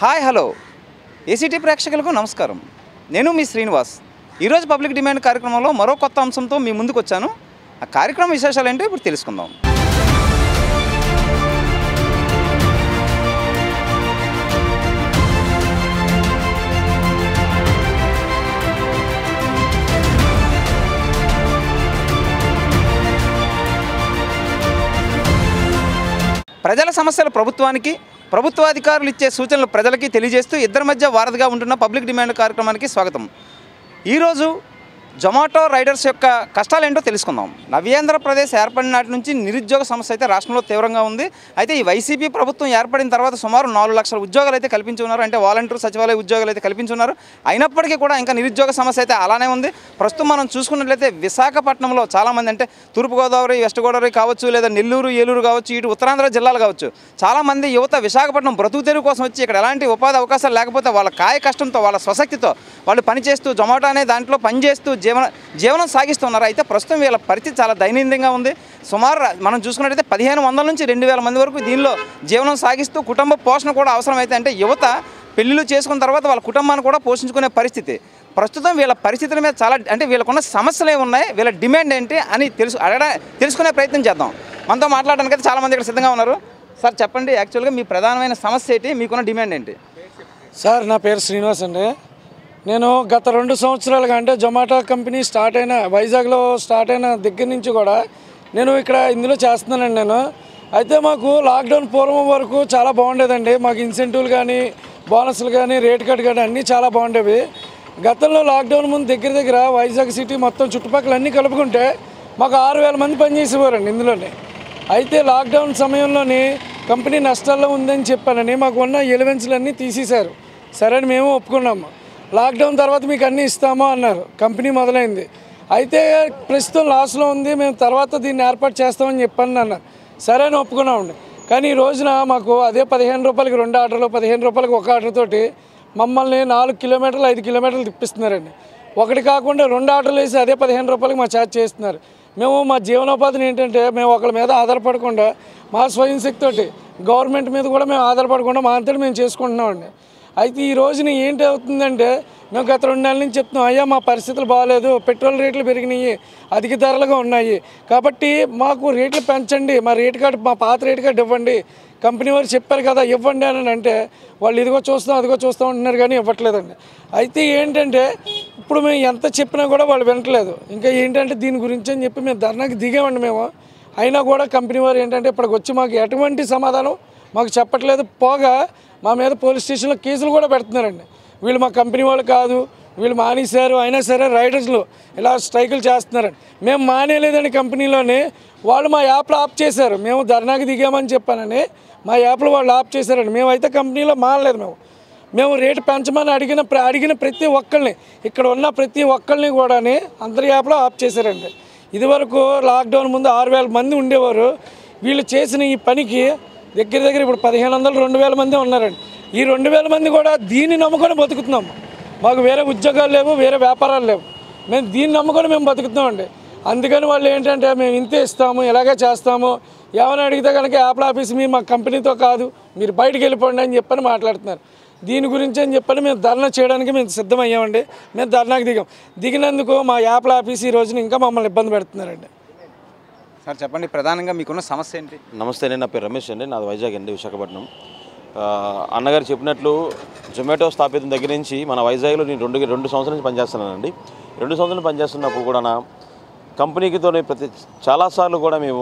Hi hello ACT ప్రేక్షకులకు నమస్కారం. నేను మీ శ్రీనివాస్. ఈరోజు పబ్లిక్ డిమాండ్ కార్యక్రమంలో మరో కొత్త అంశంతో మీ ముందుకు వచ్చాను. ఆ కార్యక్రమం విశేషాలు ఏంటో ఇప్పుడు తెలుసుకుందాం. ప్రజల సమస్యలు ప్రభుత్వానికి, ప్రభుత్వాధికారులు ఇచ్చే సూచనలు ప్రజలకి తెలియజేస్తూ ఇద్దరి మధ్య వారధిగా ఉంటున్న పబ్లిక్ డిమాండ్ కార్యక్రమానికి స్వాగతం. ఈరోజు జొమాటో రైడర్స్ యొక్క కష్టాలేంటో తెలుసుకుందాం. నవ్యాంధ్రప్రదేశ్ ఏర్పడిన నాటి నుంచి నిరుద్యోగ సమస్య అయితే రాష్ట్రంలో తీవ్రంగా ఉంది. అయితే ఈ వైసీపీ ప్రభుత్వం ఏర్పడిన తర్వాత సుమారు 4 లక్షల ఉద్యోగాలు అయితే కల్పించి ఉన్నారు. అంటే వాలంటీర్ సచివాలయ ఉద్యోగాలు అయితే కల్పించి ఉన్నారు. అయినప్పటికీ కూడా ఇంకా నిరుద్యోగ సమస్య అయితే అలానే ఉంది. ప్రస్తుతం మనం చూసుకున్నట్లయితే విశాఖపట్నంలో చాలామంది, అంటే తూర్పుగోదావరి, వెస్ట్ గోదావరి కావచ్చు, లేదా నెల్లూరు, ఏలూరు కావచ్చు, ఇటు ఉత్తరాంధ్ర జిల్లాలు కావచ్చు, చాలామంది యువత విశాఖపట్నం బ్రతుకు తెరువు కోసం వచ్చి ఇక్కడ ఎలాంటి ఉపాధి అవకాశాలు లేకపోతే వాళ్ళ కాయ కష్టంతో, వాళ్ళ స్వశక్తితో వాళ్ళు పనిచేస్తూ జొమాటో అనే దాంట్లో పనిచేస్తూ జీవనం సాగిస్తున్నారు. అయితే ప్రస్తుతం వీళ్ళ పరిస్థితి చాలా దైనందినంగా ఉంది. సుమారు మనం చూసుకున్నట్టయితే 1500 నుంచి 2000 మంది వరకు దీనిలో జీవనం సాగిస్తూ కుటుంబ పోషణ కూడా అవసరమైతే, అంటే యువత పెళ్ళిళ్ళు చేసుకున్న తర్వాత వాళ్ళ కుటుంబాన్ని కూడా పోషించుకునే పరిస్థితి. ప్రస్తుతం వీళ్ళ పరిస్థితుల మీద చాలా, అంటే వీళ్ళకున్న సమస్యలు ఏమున్నాయి, వీళ్ళ డిమాండ్ ఏంటి అని తెలుసుకునే ప్రయత్నం చేద్దాం. మనతో మాట్లాడడానికి అయితే చాలామంది ఇక్కడ సిద్ధంగా ఉన్నారు. సార్ చెప్పండి, యాక్చువల్గా మీ ప్రధానమైన సమస్య ఏంటి, మీకున్న డిమాండ్ ఏంటి? సార్ నా పేరు శ్రీనివాస్ అండి. నేను గత 2 సంవత్సరాలుగా, అంటే జొమాటో కంపెనీ స్టార్ట్ అయిన వైజాగ్లో స్టార్ట్ అయిన దగ్గర నుంచి కూడా నేను ఇక్కడ ఇందులో చేస్తున్నానండి నేను. అయితే మాకు లాక్డౌన్ పూర్వం వరకు చాలా బాగుండేదండి. మాకు ఇన్సెంటివ్లు కానీ, బోనస్లు కానీ, రేట్ కట్ కానీ అన్నీ చాలా బాగుండేవి. గతంలో లాక్డౌన్ ముందు దగ్గర వైజాగ్ సిటీ మొత్తం చుట్టుపక్కల అన్నీ కలుపుకుంటే మాకు 6000 మంది పనిచేసేవారండి ఇందులోనే. అయితే లాక్డౌన్ సమయంలోని కంపెనీ నష్టాల్లో ఉందని చెప్పానని మాకు ఉన్న ఎలివెన్స్లు అన్నీ తీసేశారు. సరే అని మేము ఒప్పుకున్నాము. లాక్డౌన్ తర్వాత మీకు అన్నీ ఇస్తామో అన్నారు. కంపెనీ మొదలైంది. అయితే ప్రస్తుతం లాస్లో ఉంది, మేము తర్వాత దీన్ని ఏర్పాటు చేస్తామని చెప్పాను అన్నారు. సరే అని ఒప్పుకున్నామండి. కానీ ఈ రోజున మాకు అదే 15 రూపాయలకి 2 ఆర్డర్లు, 15 రూపాయలకి 1 ఆర్డర్ తోటి మమ్మల్ని 4 కిలోమీటర్లు 5 కిలోమీటర్లు తిప్పిస్తున్నారండి. ఒకటి కాకుండా 2 ఆర్డర్లు వేసి అదే 15 రూపాయలకి మా ఛార్జ్ చేస్తున్నారు. మేము మా జీవనోపాధిని ఏంటంటే మేము ఒకరి మీద ఆధారపడకుండా మా స్వయం శక్తితోటి గవర్నమెంట్ మీద కూడా మేము ఆధారపడకుండా మా అంతటి మేము చేసుకుంటున్నామండి. అయితే ఈ రోజున ఏంటి అవుతుందంటే, మేము గత 2 నెలల నుంచి చెప్తున్నాం, అయ్యా మా పరిస్థితులు బాగాలేదు, పెట్రోల్ రేట్లు పెరిగినాయి, అధిక ధరలుగా ఉన్నాయి, కాబట్టి మాకు రేట్లు పెంచండి, మా రేట్ కార్డు, మా పాత రేట్ కార్డు ఇవ్వండి, కంపెనీ వారు చెప్పారు కదా ఇవ్వండి అని అంటే వాళ్ళు ఇదిగో చూస్తాం అదిగో చూస్తాం అంటున్నారు కానీ ఇవ్వట్లేదండి. అయితే ఏంటంటే ఇప్పుడు మేము ఎంత చెప్పినా కూడా వాళ్ళు వినట్లేదు. ఇంకా ఏంటంటే దీని గురించి అని చెప్పి మేము ధర్నాకి దిగామండి మేము. అయినా కూడా కంపెనీ వారు ఏంటంటే ఇప్పటికి వచ్చి మాకు ఎటువంటి సమాధానం మాకు చెప్పట్లేదు. పోగా మా మీద పోలీస్ స్టేషన్లో కేసులు కూడా పెడుతున్నారండి. వీళ్ళు మా కంపెనీ వాళ్ళు కాదు, వీళ్ళు మానేశారు, అయినా సరే రైడర్స్లు ఇలా స్ట్రైకులు చేస్తున్నారండి. మేము మానేలేదని కంపెనీలోనే వాళ్ళు మా యాప్లో ఆఫ్ చేశారు. మేము ధర్నాకి దిగామని చెప్పానని మా యాప్లో వాళ్ళు ఆఫ్ చేశారండి. మేమైతే కంపెనీలో మానలేదు. మేము రేటు పెంచమని అడిగిన ప్రతి ఒక్కరిని, ఇక్కడ ఉన్న ప్రతి ఒక్కరిని కూడా అందరి యాప్లో ఆఫ్ చేశారండి. ఇదివరకు లాక్డౌన్ ముందు 6000 మంది ఉండేవారు. వీళ్ళు చేసిన ఈ పనికి దగ్గర ఇప్పుడు 1500, 2000 మంది ఉన్నారండి. ఈ 2000 మంది కూడా దీన్ని నమ్ముకొని బతుకుతున్నాము. మాకు వేరే ఉద్యోగాలు లేవు, వేరే వ్యాపారాలు లేవు. మేము దీన్ని నమ్ముకొని మేము బతుకుతున్నామండి. అందుకని వాళ్ళు ఏంటంటే మేము ఇంతే ఇస్తాము, ఇలాగే చేస్తాము, ఏమైనా అడిగితే కనుక యాప్ల ఆఫీస్ మీరు మా కంపెనీతో కాదు, మీరు బయటికి వెళ్ళిపోండి అని చెప్పని మాట్లాడుతున్నారు. దీని గురించి అని చెప్పని మేము ధర్నా చేయడానికి మేము సిద్ధమయ్యామండి. మేము ధర్నాకి దిగినందుకు మా యాప్ల ఆఫీస్ ఈ రోజున ఇంకా మమ్మల్ని ఇబ్బంది పెడుతున్నారండి. సార్ చెప్పండి, ప్రధానంగా మీకున్న సమస్య ఏంటి? నమస్తే అండి, నా పేరు రమేష్ అండి, నాది వైజాగ్ అండి, విశాఖపట్నం. అన్నగారు చెప్పినట్లు జొమాటో స్థాపితం దగ్గర నుంచి మన వైజాగ్లో నేను 2 సంవత్సరాల నుంచి పనిచేస్తున్నానండి. 2 సంవత్సరాలు పనిచేస్తున్నప్పుడు కూడా నా కంపెనీకితో చాలాసార్లు కూడా మేము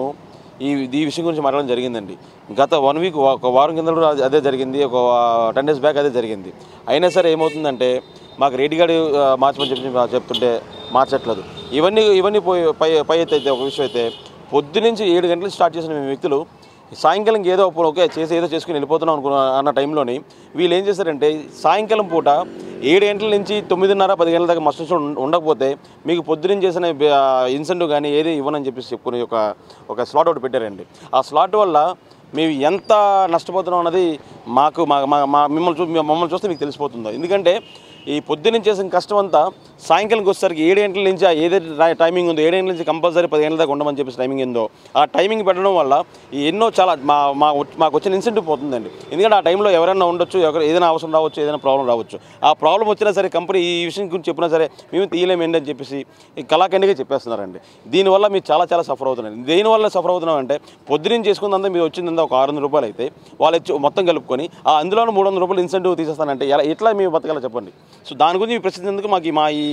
ఈ విషయం గురించి మాట్లాడడం జరిగిందండి. గత 1 వీక్, ఒక వారం కింద కూడా అదే జరిగింది, ఒక 10 days బ్యాక్ అదే జరిగింది. అయినా సరే ఏమవుతుందంటే మాకు రేట్ కార్డు మార్చమని చెప్తుంటే మార్చట్లేదు. ఇవన్నీ పై అయితే ఒక విషయం అయితే, పొద్దునుంచి 7 గంటలకు స్టార్ట్ చేసిన మేము వ్యక్తులు సాయంకాలం ఏదో ఓకే చేసి ఏదో చేసుకుని వెళ్ళిపోతున్నాం అన్న టైంలోని వీళ్ళు ఏం చేశారంటే, సాయంకాలం పూట 7 గంటల నుంచి 9:30, 10 గంటల దాకా మస్తు ఉండకపోతే మీకు పొద్దున్న చేసిన ఇన్సెంటివ్ కానీ ఏది ఇవ్వనని చెప్పేసి చెప్పుకుని ఒక స్లాట్ ఒకటి పెట్టారండి. ఆ స్లాట్ వల్ల మేము ఎంత నష్టపోతున్నాం అన్నది మమ్మల్ని చూస్తే మీకు తెలిసిపోతుందో. ఎందుకంటే ఈ పొద్దున్న చేసిన కష్టం అంతా సాయంకాలంకి వచ్చేసరికి 7 గంటల నుంచి ఏదైతే టైమింగ్ ఉందో 7 గంటల నుంచి కంపల్సరీ 10 గంటల దాకా ఉండమని చెప్పేసి టైమింగ్ ఏందో ఆ టైమింగ్ పెట్టడం వల్ల ఎన్నో చాలా మాకు వచ్చిన ఇన్సెంటివ్ పోతుందండి. ఎందుకంటే ఆ టైంలో ఎవరైనా ఉండొచ్చు, ఏదైనా అవసరం రావచ్చు, ఏదైనా ప్రాబ్లం రావచ్చు. ఆ ప్రాబ్లం వచ్చినా సరే కంపెనీ ఈ విషయం గురించి చెప్పినా సరే మేము తీయలేమండి అని చెప్పేసి కళాఖండిగా చెప్పేస్తున్నారండి. దీనివల్ల మీరు చాలా చాలా సఫర్ అవుతున్నారండి. దేనివల్ల సఫర్ అవుతున్నాం అంటే పొద్దున్న చేసుకుందంతా మీరు వచ్చిందంతా ఒక 600 రూపాయలు అయితే వాళ్ళు మొత్తం కలుపుకొని అందులో 300 రూపాయలు ఇన్సెంటివ్ తీసేస్తానంటే ఎట్లా మేము బతకాలో చెప్పండి. సో దాని గురించి ప్రశ్నించేందుకు మాకు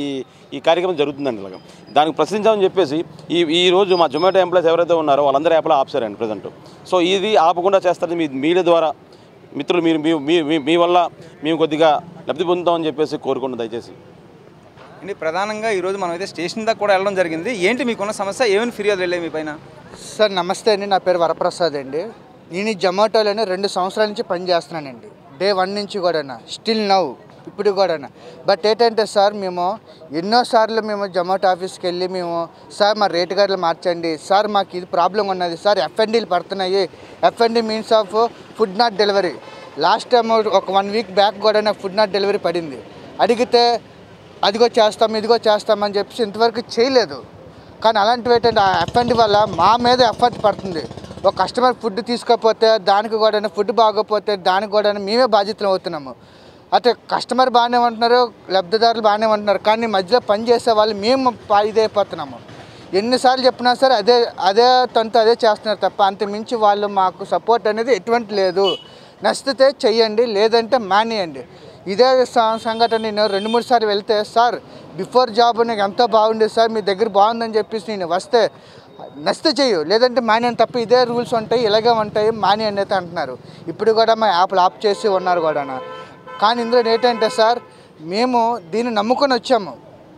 ఈ కార్యక్రమం జరుగుతుందండి. ఇలాగ దానికి ప్రశ్నించామని చెప్పేసి ఈ రోజు మా జొమాటో ఎంప్లాయీస్ ఎవరైతే ఉన్నారో వాళ్ళందరూ యాప్లో ఆపుసారండి ప్రజెంట్. సో ఇది ఆపకుండా చేస్తారని మీడియా ద్వారా మిత్రులు మీ వల్ల మేము కొద్దిగా లబ్ధి పొందుతామని చెప్పేసి కోరుకుంటాం దయచేసి. అండి ప్రధానంగా ఈరోజు మనం అయితే స్టేషన్ దాకా కూడా వెళ్ళడం జరిగింది. ఏంటి మీకున్న సమస్య, ఏమైనా ఫిర్యాదు వెళ్ళాయి మీ పైన? సార్ నమస్తే అండి, నా పేరు వరప్రసాద్ అండి. నేను ఈ జొమాటోలోనే 2 సంవత్సరాల నుంచి పనిచేస్తున్నానండి. డే 1 నుంచి కూడా స్టిల్ నౌ ఇప్పుడు కూడా. బట్ ఏంటంటే సార్ మేము ఎన్నోసార్లు మేము జొమాటో ఆఫీస్కి వెళ్ళి సార్ మా రేట్ కార్డులు మార్చండి సార్, మాకు ఇది ప్రాబ్లం ఉన్నది సార్, ఎఫ్ఎన్డీలు పడుతున్నాయి, FND means of food not delivery. Last time ఒక 1 వీక్ బ్యాక్ కూడా నాకు ఫుడ్ నాట్ డెలివరీ పడింది. అడిగితే అదిగో చేస్తాం ఇదిగో చేస్తామని చెప్పేసి ఇంతవరకు చేయలేదు. కానీ అలాంటివి ఏంటంటే ఆ ఎఫ్ఎన్డీ వల్ల మా మీద ఎఫర్ట్ పడుతుంది. ఒక కస్టమర్ ఫుడ్ తీసుకోకపోతే దానికి కూడా, ఫుడ్ బాగోకపోతే దానికి కూడా మేమే బాధ్యతలు అవుతున్నాము. అంటే కస్టమర్ బాగానే ఉంటున్నారు, లబ్ధిదారులు బాగానే ఉంటున్నారు, కానీ మధ్యలో పనిచేసే వాళ్ళు మేము ఇదైపోతున్నాము. ఎన్నిసార్లు చెప్పినా సరే అదే చేస్తున్నారు తప్ప అంతమించి వాళ్ళు మాకు సపోర్ట్ అనేది ఎటువంటి లేదు. నచ్చితే చెయ్యండి, లేదంటే మానేయండి. ఇదే సంఘటన నేను 2-3 సార్లు వెళ్తే సార్ బిఫోర్ జాబ్ నాకు ఎంతో బాగుండేది సార్, మీ దగ్గర బాగుందని చెప్పేసి నేను వస్తే నచ్చితే చెయ్యు లేదంటే మానేని తప్ప ఇదే రూల్స్ ఉంటాయి, ఇలాగే ఉంటాయి, మానేయండి అయితే అంటున్నారు. ఇప్పుడు కూడా మా యాప్లు ఆఫ్ చేసి ఉన్నారు కూడా. కానీ ఇందులో ఏంటంటే సార్ మేము దీన్ని నమ్ముకొని వచ్చాము,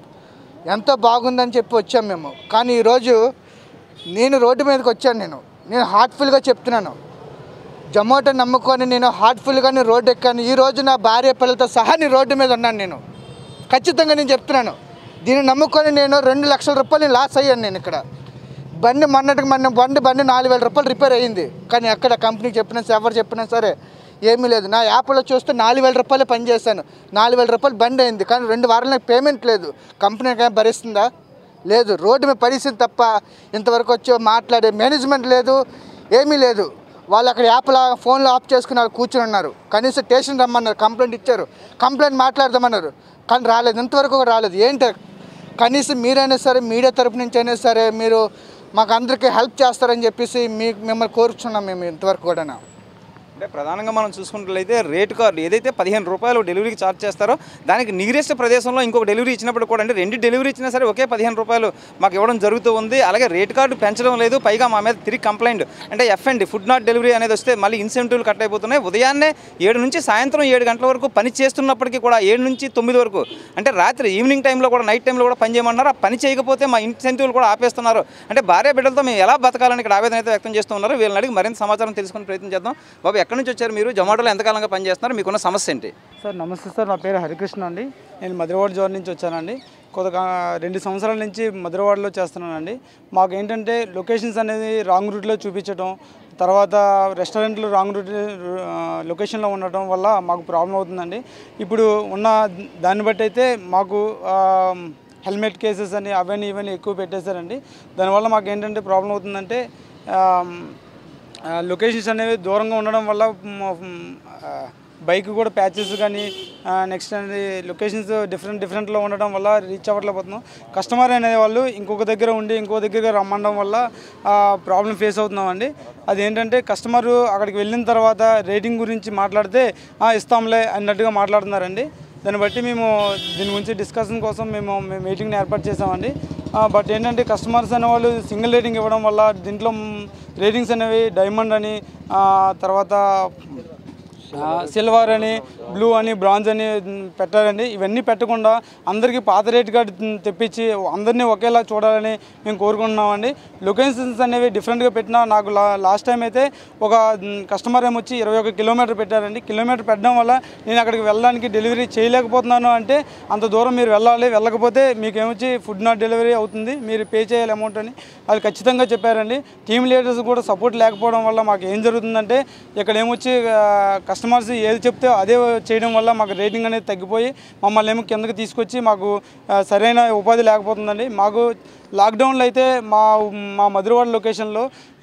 ఎంతో బాగుందని చెప్పి వచ్చాము మేము. కానీ ఈరోజు నేను రోడ్డు మీదకి వచ్చాను. నేను హార్ట్ఫుల్గా చెప్తున్నాను, జొమాటో నమ్ముకొని నేను హార్ట్ఫుల్గా రోడ్డు ఎక్కాను. ఈరోజు నా భార్య పిల్లలతో సహా నేను రోడ్డు మీద ఉన్నాను. నేను ఖచ్చితంగా నేను చెప్తున్నాను, దీన్ని నమ్ముకొని నేను 2 లక్షల రూపాయలు లాస్ అయ్యాను. నేను ఇక్కడ బండి బండి 4,000 రూపాయలు రిపేర్ అయ్యింది. కానీ ఎక్కడ కంపెనీకి చెప్పినా ఎవరు చెప్పినా సరే ఏమీ లేదు. నా యాప్లో చూస్తే 4,000 రూపాయలు పనిచేశాను, 4,000 రూపాయలు బండి అయింది. కానీ 2 వారాలు నాకు పేమెంట్ లేదు. కంపెనీకి భరిస్తుందా? లేదు. రోడ్డు మీద పరిస్థితి తప్ప ఇంతవరకు వచ్చి మాట్లాడే మేనేజ్మెంట్ లేదు, ఏమీ లేదు. వాళ్ళు అక్కడ యాప్లో ఫోన్లో ఆఫ్ చేసుకుని వాళ్ళు కూర్చొని ఉన్నారు. కనీసం స్టేషన్ రమ్మన్నారు, కంప్లైంట్ ఇచ్చారు, కంప్లైంట్ మాట్లాడదామన్నారు, కానీ రాలేదు, ఇంతవరకు కూడా రాలేదు. ఏంటి కనీసం మీరైనా సరే మీడియా తరపు నుంచి అయినా సరే మీరు మాకు అందరికీ హెల్ప్ చేస్తారని చెప్పేసి మిమ్మల్ని కోరుచున్నాం మేము ఇంతవరకు కూడా. అంటే ప్రధానంగా మనం చూసుకున్నట్లయితే రేట్ కార్డు ఏదైతే 15 రూపాయలు డెలివరీకి ఛార్జ్ చేస్తారో దానికి నియరెస్ట్ ప్రదేశంలో ఇంకొక డెలివరీ ఇచ్చినప్పుడు కూడా అంటే 2 డెలివరీ ఇచ్చినా సరే ఒకే 15 రూపాయలు మాకు ఇవ్వడం జరుగుతూ ఉంది. అలాగే రేట్ కార్డు పెంచడం లేదు, పైగా మా మీద తిరిగి కంప్లైంట్ అంటే ఎఫ్ఎన్డి ఫుడ్ నాట్ డెలివరీ అనేది వస్తే మళ్ళీ ఇన్సెంటివ్లు కట్ అయిపోతున్నాయి. ఉదయాన్నే 7 నుంచి సాయంత్రం 7 గంటల వరకు పని చేస్తున్నప్పటికీ కూడా 7 నుంచి 9 వరకు అంటే రాత్రి ఈవినింగ్ టైంలో కూడా నైట్ టైంలో కూడా పని చేయమన్నారు. ఆ పని చేయకపోతే మా ఇన్సెంటివ్లు కూడా ఆపేస్తున్నారు. అంటే భార్య బిడ్డలతో మేము ఎలా బతకాలని ఇక్కడ ఆవేదన అయితే వ్యక్తం చేస్తూ ఉన్నారు. వీళ్ళని అడిగి మరింత సమాచారం తెలుసుకునే ప్రయత్నం చేద్దాం. బాబు ఎక్కడి నుంచి వచ్చారు మీరు? జొమాటోలో ఎంతకాలంగా పనిచేస్తున్నారు? మీకున్న సమస్య ఏంటి? సార్ నమస్తే సార్, నా పేరు హరికృష్ణ అండి. నేను మధురవాడ జోన్ నుంచి వచ్చానండి. 2 సంవత్సరాల నుంచి మధురవాడలో చేస్తున్నానండి. మాకు ఏంటంటే లొకేషన్స్ అనేది రాంగ్ రూట్లో చూపించడం, తర్వాత రెస్టారెంట్లు రాంగ్ రూట్ లొకేషన్లో ఉండటం వల్ల మాకు ప్రాబ్లం అవుతుందండి. ఇప్పుడు ఉన్న దాన్ని బట్టి అయితే మాకు హెల్మెట్ కేసెస్ అని అవన్నీ ఇవన్నీ ఎక్కువ పెట్టేశారండి. దానివల్ల మాకు ఏంటంటే ప్రాబ్లం అవుతుందంటే లొకేషన్స్ అనేవి దూరంగా ఉండడం వల్ల బైక్ కూడా ప్యాచెస్ కానీ నెక్స్ట్ అనేది లొకేషన్స్ డిఫరెంట్లో ఉండడం వల్ల రీచ్ అవ్వట్లేకపోతున్నాం. కస్టమర్ అనేవాళ్ళు ఇంకొక దగ్గర ఉండి ఇంకో దగ్గర రమ్మడం వల్ల ప్రాబ్లం ఫేస్ అవుతున్నామండి. అదేంటంటే కస్టమరు అక్కడికి వెళ్ళిన తర్వాత రేటింగ్ గురించి మాట్లాడితే ఇస్తాంలే అన్నట్టుగా మాట్లాడుతున్నారండి. దాన్ని బట్టి మేము దీని గురించి డిస్కషన్ కోసం మేము మీటింగ్ని ఏర్పాటు చేసామండి. బట్ ఏంటంటే కస్టమర్స్ అనేవాళ్ళు సింగిల్ రేటింగ్ ఇవ్వడం వల్ల దీంట్లో రేటింగ్స్ అనేవి డైమండ్ అని తర్వాత సిల్వర్ అని బ్లూ అని బ్రాంజ్ అని పెట్టారండి. ఇవన్నీ పెట్టకుండా అందరికీ పాత రేట్ కార్డు తెప్పించి అందరినీ ఒకేలా చూడాలని మేము కోరుకుంటున్నామండి. లొకేషన్స్ అనేవి డిఫరెంట్గా పెట్టినా నాకు లాస్ట్ టైం అయితే ఒక కస్టమర్ ఏమొచ్చి 21 కిలోమీటర్ పెట్టారండి. కిలోమీటర్ పెట్టడం వల్ల నేను అక్కడికి వెళ్ళడానికి డెలివరీ చేయలేకపోతున్నాను. అంటే అంత దూరం మీరు వెళ్ళాలి, వెళ్ళకపోతే మీకు ఏమొచ్చి ఫుడ్ నాట్ డెలివరీ అవుతుంది, మీరు పే చేయాలి అమౌంట్ అని వాళ్ళు ఖచ్చితంగా చెప్పారండి. టీమ్ లీడర్స్ కూడా సపోర్ట్ లేకపోవడం వల్ల మాకు ఏం జరుగుతుందంటే ఇక్కడ ఏమొచ్చి కస్టమర్స్ ఏది చెప్తే అదే చేయడం వల్ల మాకు రేటింగ్ అనేది తగ్గిపోయి మమ్మల్ని ఏమో కిందకి తీసుకొచ్చి మాకు సరైన ఉపాధి లేకపోతుందండి. మాకు లాక్డౌన్లో అయితే మా మధురవాడ లొకేషన్లో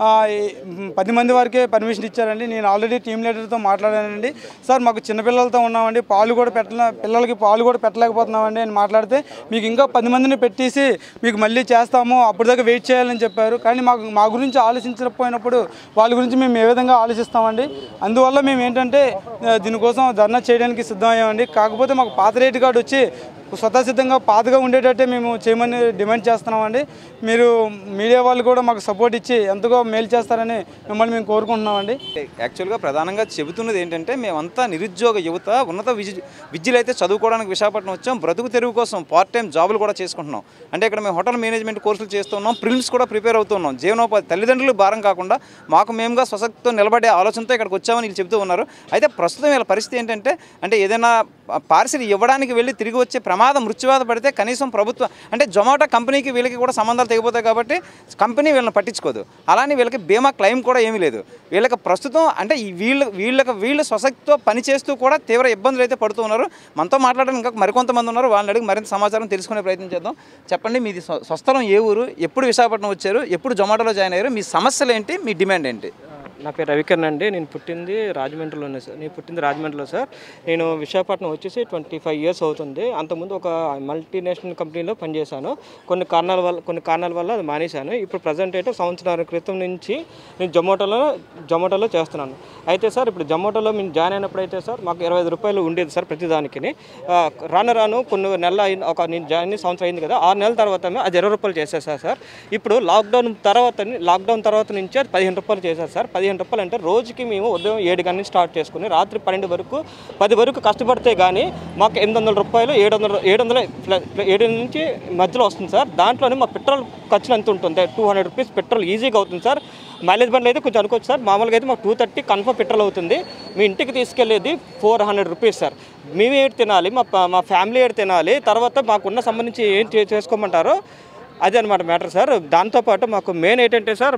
10 మంది వరకే పర్మిషన్ ఇచ్చారండి. నేను ఆల్రెడీ టీమ్ లీడర్తో మాట్లాడానండి. సార్ మాకు చిన్నపిల్లలతో ఉన్నామండి, పిల్లలకి పాలు కూడా పెట్టలేకపోతున్నామండి అని మాట్లాడితే మీకు ఇంకా 10 మందిని పెట్టేసి మీకు మళ్ళీ చేస్తాము, అప్పటిదాకా వెయిట్ చేయాలని చెప్పారు. కానీ మా గురించి ఆలోచించకపోయినప్పుడు వాళ్ళ గురించి మేము ఏ విధంగా ఆలోచిస్తామండి. అందువల్ల మేము ఏంటంటే దీనికోసం ధర్నా చేయడానికి సిద్ధమయ్యామండి. కాకపోతే మాకు పాత రేటు కార్డు వచ్చి స్వతసిద్ధంగా పాతగా ఉండేటట్టే మేము చేయమని డిమాండ్ చేస్తున్నామండి. మీరు మీడియా వాళ్ళు కూడా మాకు సపోర్ట్ ఇచ్చి ఎంతగా మేలు చేస్తారని మిమ్మల్ని మేము కోరుకుంటున్నామండి. యాక్చువల్గా ప్రధానంగా చెబుతున్నది ఏంటంటే మేమంతా నిరుద్యోగ యువత ఉన్నత విద్యలు అయితే చదువుకోవడానికి విశాఖపట్నం వచ్చాం. బ్రతుకు తెరువు కోసం పార్ట్ టైం జాబులు కూడా చేసుకుంటున్నాం. అంటే ఇక్కడ మేము హోటల్ మేనేజ్మెంట్ కోర్సులు చేస్తున్నాం, ప్రిలిమ్స్ కూడా ప్రిపేర్ అవుతున్నాం. జీవనోపాధి తల్లిదండ్రులు భారం కాకుండా మాకు మేముగా స్వశక్తితో నిలబడే ఆలోచనతో ఇక్కడికి వచ్చామని వీళ్ళు చెబుతూ ఉన్నారు. అయితే ప్రస్తుతం వీళ్ళ పరిస్థితి ఏంటంటే అంటే ఏదైనా పార్సిల్ ఇవ్వడానికి వెళ్ళి తిరిగి వచ్చే మృత్యువాత పడితే కనీసం ప్రభుత్వం అంటే జొమాటో కంపెనీకి వీళ్ళకి కూడా సంబంధాలు తెగిపోతాయి కాబట్టి కంపెనీ వీళ్ళని పట్టించుకోదు. అలానే వీళ్ళకి బీమా క్లెయిమ్ కూడా ఏమీ లేదు. వీళ్ళకి ప్రస్తుతం అంటే వీళ్ళు స్వశక్తితో పనిచేస్తూ కూడా తీవ్ర ఇబ్బందులు అయితే పడుతూ ఉన్నారు. మనతో మాట్లాడడానికి ఇంకా మరికొంతమంది ఉన్నారు, వాళ్ళని అడిగి మరింత సమాచారం తెలుసుకునే ప్రయత్నం చేద్దాం. చెప్పండి, మీది స్వస్థలం ఏ ఊరు, ఎప్పుడు విశాఖపట్నం వచ్చారు, ఎప్పుడు జొమాటోలో జాయిన్ అయ్యారు, మీ సమస్యలు ఏంటి, మీ డిమాండ్ ఏంటి? నా పేరు రవికిరణ్ అండి. నేను పుట్టింది రాజమండ్రిలో సార్. నేను విశాఖపట్నం వచ్చేసి 25 ఇయర్స్ అవుతుంది. అంతకుముందు ఒక మల్టీనేషనల్ కంపెనీలో పనిచేశాను. కొన్ని కారణాల వల్ల అది మానేశాను. ఇప్పుడు ప్రజెంట్ అయితే సంవత్సరాల క్రితం నుంచి నేను జొమాటోలో చేస్తున్నాను. అయితే సార్ ఇప్పుడు జొమాటోలో మేము జాయిన్ అయినప్పుడు అయితే సార్ మాకు 25 రూపాయలు ఉండేది సార్ ప్రతిదానికి. రాను కొన్ని నెలలు నేను జాయిన్ సంవత్సరం అయింది కదా, 6 నెలల తర్వాత అది 20 రూపాయలు చేసేసారు సార్. ఇప్పుడు లాక్డౌన్ తర్వాత నుంచి అది 15 రూపాయలు చేశారు సార్. 15 రూపాయలు అంటే రోజుకి మేము ఉదయం 7 గంటల నుంచి స్టార్ట్ చేసుకుని రాత్రి 12 వరకు 10 వరకు కష్టపడితే కానీ మాకు 800 రూపాయలు 700 నుంచి మధ్యలో వస్తుంది సార్. దాంట్లోనే మా పెట్రోల్ ఖర్చులు ఎంత ఉంటుంది, 200 రూపీస్ పెట్రోల్ ఈజీగా అవుతుంది సార్. మైలేజ్ బండ్లు అయితే కొంచెం అనుకోవచ్చు సార్. మామూలుగా అయితే మాకు 230 కన్ఫర్మ్ పెట్రోల్ అవుతుంది. మీ ఇంటికి తీసుకెళ్లేది 400 రూపీస్ సార్. మేము ఏడు తినాలి, మా ఫ్యామిలీ ఏడు తినాలి, తర్వాత మాకున్న సంబంధించి ఏం చేసుకోమంటారో అదే అనమాట మ్యాటర్ సార్. దాంతోపాటు మాకు మెయిన్ ఏంటంటే సార్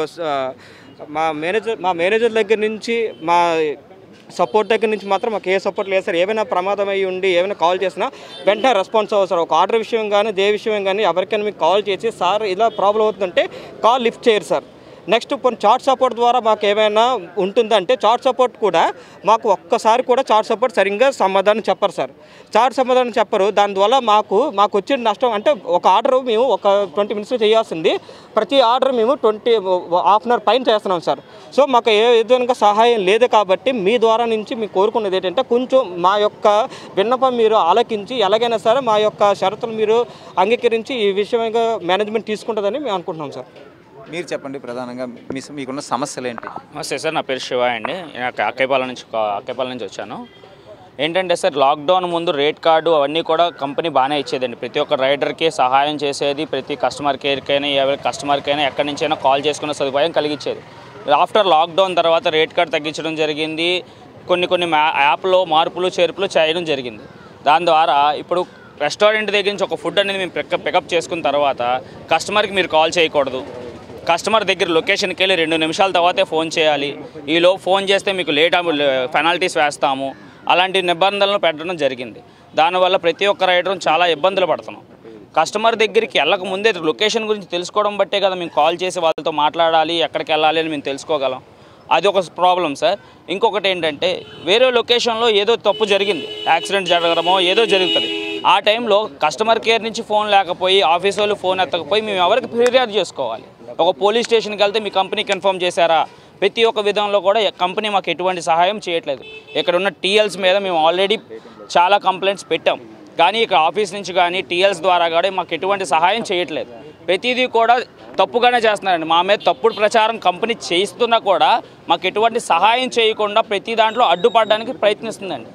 మా మేనేజర్ దగ్గర నుంచి మా సపోర్ట్ దగ్గర నుంచి మాత్రం మాకు ఏ సపోర్ట్ లేదు సార్. ఏమైనా ప్రమాదం అయ్యి ఉండి ఏమైనా కాల్ చేసినా వెంటనే రెస్పాన్స్ అవ్వదు సార్. ఒక ఆర్డర్ విషయం కానీ విషయం కానీ ఎవరికైనా మీకు కాల్ చేసి సార్ ఇలా ప్రాబ్లం అవుతుందంటే కాల్ లిఫ్ట్ చేయరు సార్. నెక్స్ట్ కొన్ని చాట్ సపోర్ట్ ద్వారా మాకు ఏమైనా ఉంటుందంటే చాట్ సపోర్ట్ కూడా మాకు ఒక్కసారి కూడా చాట్ సపోర్ట్ సరిగ్గా సమాధానం చెప్పరు సార్. సమాధానం చెప్పరు. దానివల్ల మాకు వచ్చిన నష్టం అంటే ఒక ఆర్డర్ మేము ఒక 20 మినిట్స్లో చేయాల్సింది ప్రతి ఆర్డర్ మేము హాఫ్ అన్ అవర్ పైన చేస్తున్నాం సార్. సో మాకు ఏ విధంగా సహాయం లేదు కాబట్టి మీ ద్వారా నుంచి మీకు కోరుకున్నది ఏంటంటే కొంచెం మా యొక్క విన్నపం మీరు ఆలకించి ఎలాగైనా సరే మా యొక్క షరతులు మీరు అంగీకరించి ఈ విషయంగా మేనేజ్మెంట్ తీసుకుంటుందని మేము అనుకుంటున్నాం సార్. మీరు చెప్పండి, ప్రధానంగా మీకున్న సమస్యలు ఏంటి? నమస్తే సార్, నా పేరు శివ అండి. నేను అక్కయ్యపాలెం నుంచి వచ్చాను. ఏంటంటే సార్ లాక్డౌన్ ముందు రేట్ కార్డు అవన్నీ కూడా కంపెనీ బాగానే ఇచ్చేదండి. ప్రతి ఒక్క రైడర్కి సహాయం చేసేది, ప్రతి కస్టమర్ కేర్కైనా కస్టమర్కైనా ఎక్కడి నుంచైనా కాల్ చేసుకునే సదుపాయం కలిగించేది. ఆఫ్టర్ లాక్డౌన్ తర్వాత రేట్ కార్డు తగ్గించడం జరిగింది. కొన్ని యాప్లో మార్పులు చేర్పులు చేయడం జరిగింది. దాని ద్వారా ఇప్పుడు రెస్టారెంట్ దగ్గర నుంచి ఒక ఫుడ్ అనేది మేము పికప్ చేసుకున్న తర్వాత కస్టమర్కి మీరు కాల్ చేయకూడదు. కస్టమర్ దగ్గర లొకేషన్కి వెళ్ళి 2 నిమిషాల తర్వాతే ఫోన్ చేయాలి. ఈలో ఫోన్ చేస్తే మీకు పెనాల్టీస్ వేస్తాము. అలాంటి నిబంధనలను పెట్టడం జరిగింది. దానివల్ల ప్రతి ఒక్క రైడర్ చాలా ఇబ్బందులు పడుతున్నాం. కస్టమర్ దగ్గరికి వెళ్ళక ముందే లొకేషన్ గురించి తెలుసుకోవడం బట్టే కదా మేము కాల్ చేసి వాళ్ళతో మాట్లాడాలి, ఎక్కడికి వెళ్ళాలి అని మేము తెలుసుకోగలం. అది ఒక ప్రాబ్లం సార్. ఇంకొకటి ఏంటంటే వేరే లొకేషన్లో ఏదో తప్పు జరిగింది, యాక్సిడెంట్ జరగడమో ఏదో జరుగుతుంది. ఆ టైంలో కస్టమర్ కేర్ నుంచి ఫోన్ లేకపోయి ఆఫీస్ వాళ్ళు ఫోన్ ఎత్తకపోయి మేము ఎవరికి ఫిర్యాదు చేసుకోవాలి. ఒక పోలీస్ స్టేషన్కి వెళ్తే మీ కంపెనీ కన్ఫర్మ్ చేశారా, ప్రతి ఒక్క విధంలో కూడా కంపెనీ మాకు ఎటువంటి సహాయం చేయట్లేదు. ఇక్కడ ఉన్న టీఎల్స్ మీద మేము ఆల్రెడీ చాలా కంప్లైంట్స్ పెట్టాం, కానీ ఇక్కడ ఆఫీస్ నుంచి కానీ టీఎల్స్ ద్వారా కూడా మాకు ఎటువంటి సహాయం చేయట్లేదు. ప్రతిదీ కూడా తప్పుగానే చేస్తున్నారండి. మా మీద తప్పుడు ప్రచారం కంపెనీ చేస్తున్నా కూడా మాకు ఎటువంటి సహాయం చేయకుండా ప్రతి దాంట్లో అడ్డుపడడానికి ప్రయత్నిస్తుందండి.